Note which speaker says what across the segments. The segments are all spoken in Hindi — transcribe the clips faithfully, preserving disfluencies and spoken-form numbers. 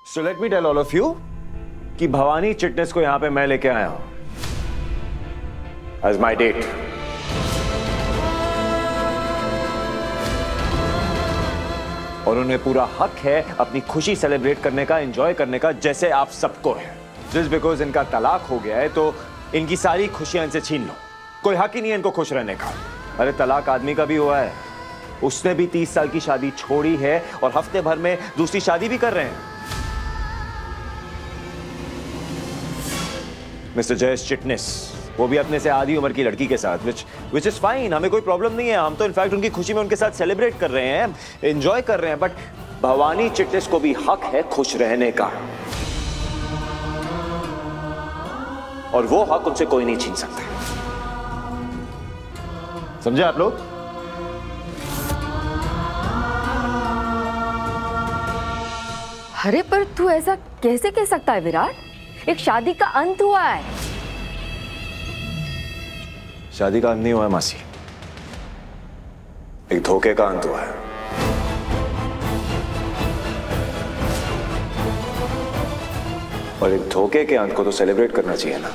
Speaker 1: So let me tell all of you कि भवानी चिटनेस को यहां पे मैं लेके आया हूं एज माई डेट। और उन्हें पूरा हक है अपनी खुशी सेलिब्रेट करने का, एंजॉय करने का, जैसे आप सबको है। जस्ट बिकॉज इनका तलाक हो गया है तो इनकी सारी खुशियां इनसे छीन लो। कोई हक ही नहीं है इनको खुश रहने का। अरे तलाक आदमी का भी हुआ है, उसने भी तीस साल की शादी छोड़ी है और हफ्ते भर में दूसरी शादी भी कर रहे हैं। मिस्टर जयेश चिटनेस, वो भी अपने से आधी उम्र की लड़की के साथ, विच विच इज फाइन, हमें कोई प्रॉब्लम नहीं है। हम तो इनफैक्ट उनकी खुशी में उनके साथ सेलिब्रेट कर रहे हैं, एंजॉय कर रहे हैं। बट भवानी चिटनेस को भी हक है खुश रहने का, और वो हक उनसे कोई नहीं छीन सकता। समझे आप लोग?
Speaker 2: अरे पर तू ऐसा कैसे कह सकता है विराट? एक शादी का अंत हुआ है।
Speaker 1: शादी का अंत नहीं हुआ है मासी, एक धोखे का अंत हुआ है। और एक धोखे के अंत को तो सेलिब्रेट करना चाहिए ना।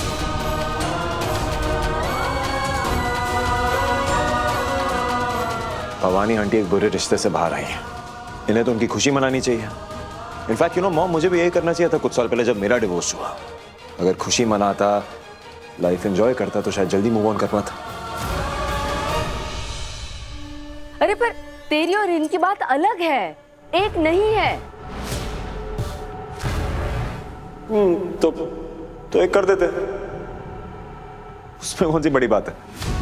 Speaker 1: भवानी आंटी एक बुरे रिश्ते से बाहर आई हैं, इन्हें तो उनकी खुशी मनानी चाहिए। इनफैक्ट यू नो मॉम, मुझे भी यही करना चाहिए था कुछ साल पहले जब मेरा डिवोर्स हुआ। अगर खुशी मनाता, लाइफ एंजॉय करता तो शायद जल्दी मूव ऑन करना था।
Speaker 2: अरे पर तेरी और इनकी बात अलग है, एक नहीं है।
Speaker 1: हम्म तो तो एक कर देते, उसमें कौन सी बड़ी बात है।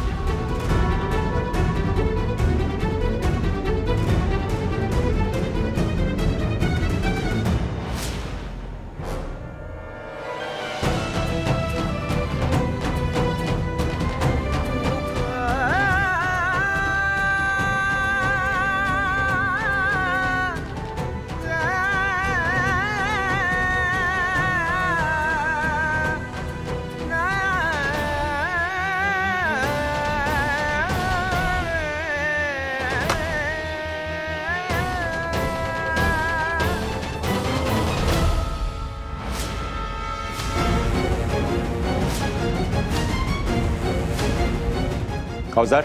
Speaker 1: औजार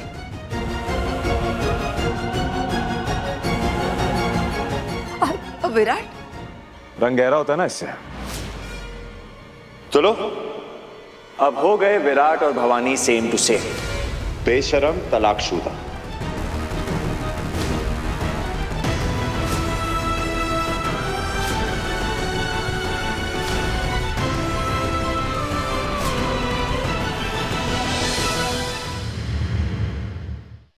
Speaker 2: विराट,
Speaker 1: रंग गहरा होता है ना इससे। चलो, अब हो गए विराट और भवानी सेम टू सेम, बेशरम तलाकशुदा।